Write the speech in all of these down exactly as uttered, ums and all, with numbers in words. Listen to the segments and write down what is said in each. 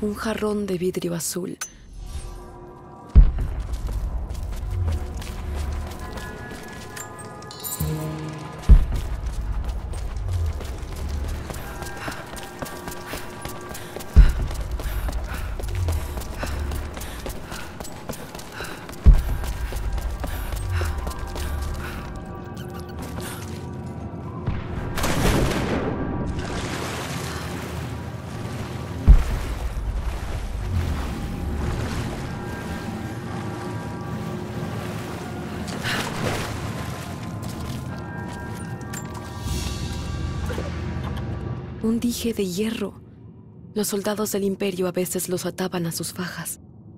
Un jarrón de vidrio azul. Un dije de hierro. Los soldados del Imperio a veces los ataban a sus fajas.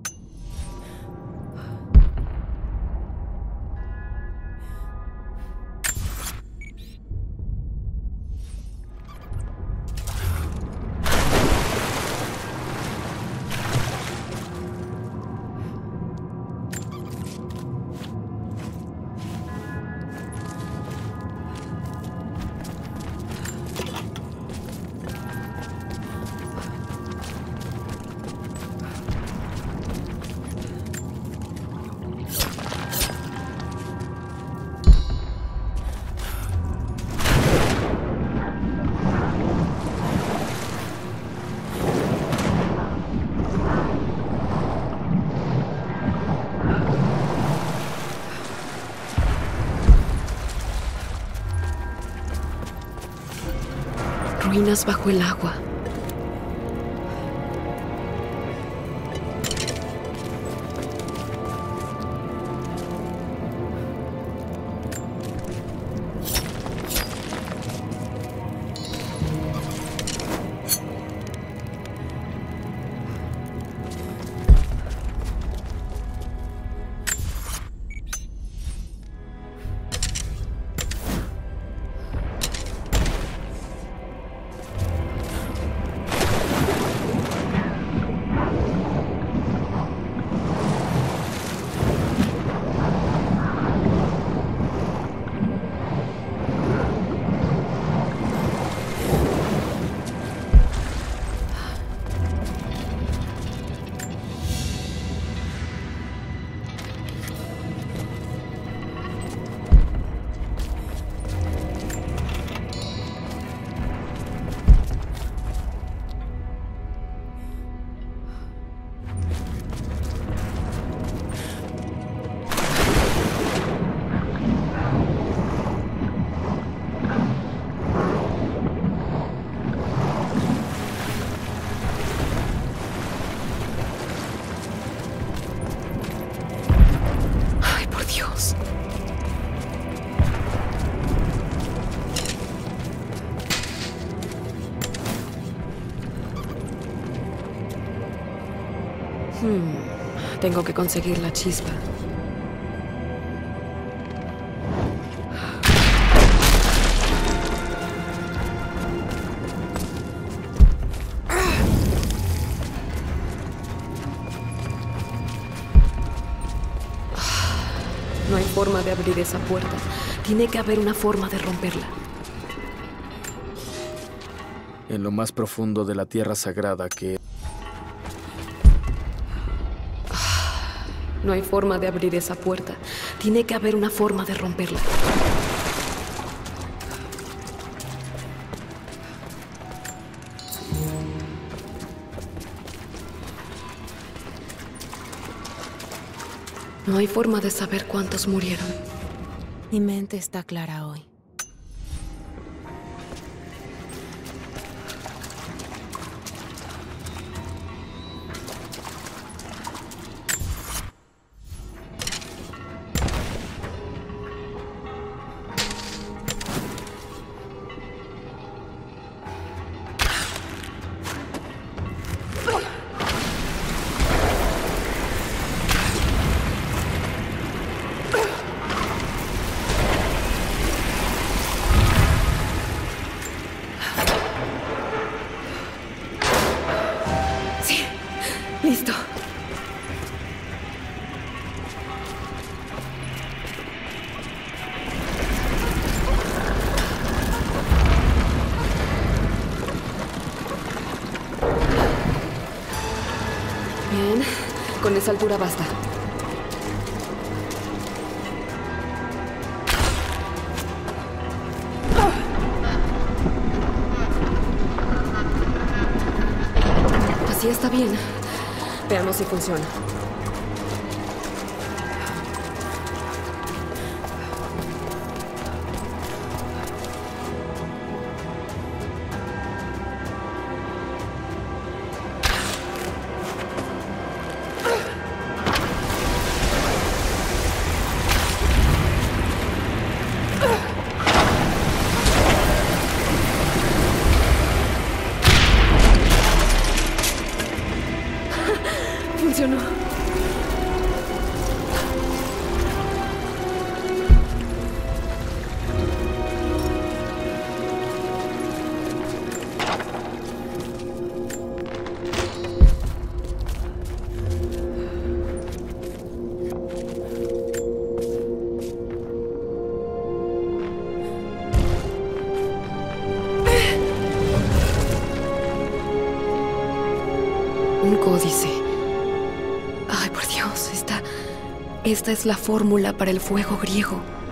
Ruinas bajo el agua. Hmm, tengo que conseguir la chispa. No hay forma de abrir esa puerta. Tiene que haber una forma de romperla. En lo más profundo de la tierra sagrada que... No hay forma de abrir esa puerta. Tiene que haber una forma de romperla. No hay forma de saber cuántos murieron. Mi mente está clara hoy. Con esa altura basta. Así está bien. Veamos si funciona. Funcionó. Un códice. Ay, por Dios, esta... Esta es la fórmula para el fuego griego.